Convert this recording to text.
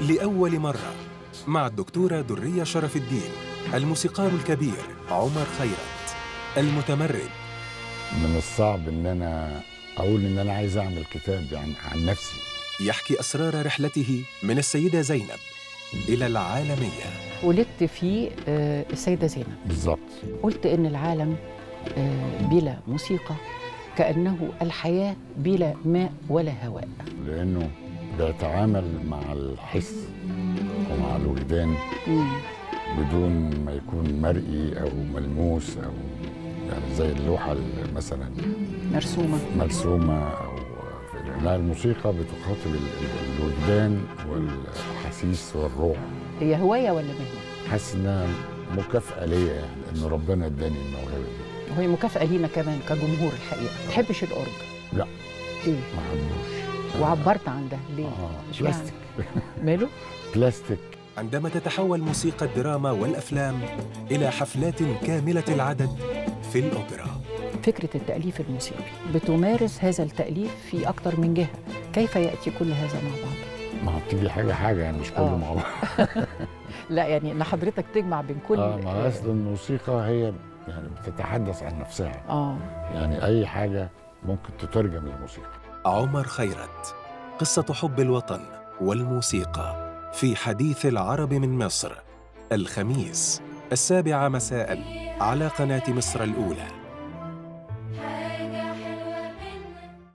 لأول مرة مع الدكتورة درية شرف الدين، الموسيقار الكبير عمر خيرت المتمرد. من الصعب ان انا اقول ان انا عايز اعمل كتاب يعني عن نفسي. يحكي أسرار رحلته من السيدة زينب إلى العالمية. ولدت في السيدة زينب بالظبط. قلت إن العالم بلا موسيقى كأنه الحياة بلا ماء ولا هواء، لانه بيتعامل مع الحس ومع الوجدان بدون ما يكون مرئي او ملموس، او يعني زي اللوحه مثلا مرسومه او لا، الموسيقى بتخاطب الوجدان والحسيس والروح. هي هواية ولا مهنة؟ حاسس انها مكافأة ليا، يعني ان ربنا اداني الموهبة دي. وهي مكافأة لينا كمان كجمهور الحقيقة. ما تحبش الأورج؟ لا. ليه؟ ما حبوش. وعبرت عن ده ليه؟ بلاستيك. ماله؟ بلاستيك. عندما تتحول موسيقى الدراما والأفلام إلى حفلات كاملة العدد في الأوبرا. فكرة التأليف الموسيقي بتمارس هذا التأليف في أكتر من جهة، كيف يأتي كل هذا مع بعض؟ ما هو بتيجي حاجة يعني مش كله مع بعض. لا يعني إن حضرتك تجمع بين كل ما أصل الموسيقى هي يعني بتتحدث عن نفسها. يعني أي حاجة ممكن تترجم للموسيقى. عمر خيرت، قصة حب الوطن والموسيقى في حديث العرب من مصر، الخميس 7 مساء على قناة مصر الأولى.